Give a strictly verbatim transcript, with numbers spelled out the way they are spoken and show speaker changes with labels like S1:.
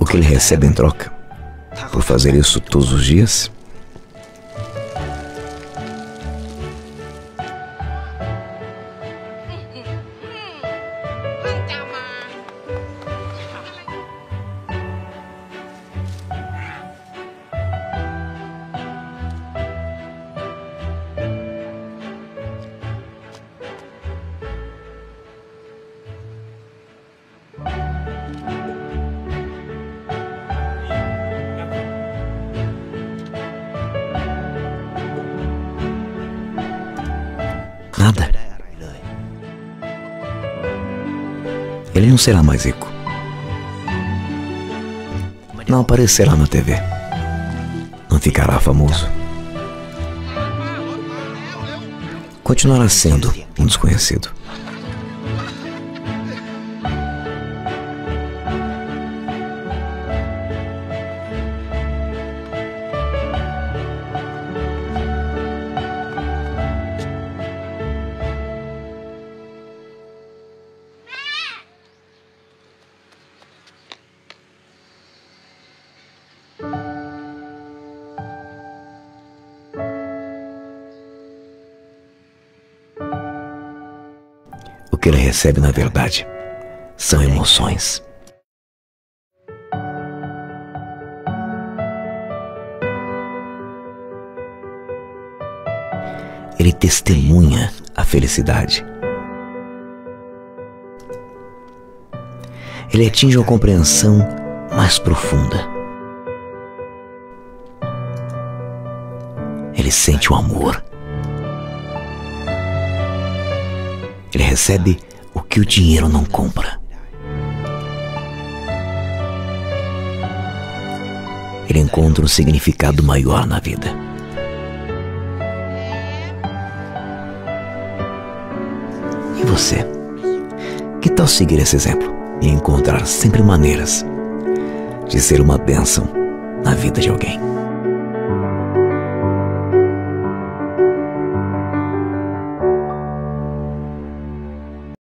S1: que ele recebe em troca por fazer isso todos os dias? Nada. Ele não será mais rico. Não aparecerá na T V. Não ficará famoso. Continuará sendo um desconhecido. O que ele recebe, na verdade, são emoções. Ele testemunha a felicidade. Ele atinge uma compreensão mais profunda. Ele sente o amor. Ele recebe o que o dinheiro não compra. Ele encontra um significado maior na vida. E você? Que tal seguir esse exemplo e encontrar sempre maneiras de ser uma bênção na vida de alguém?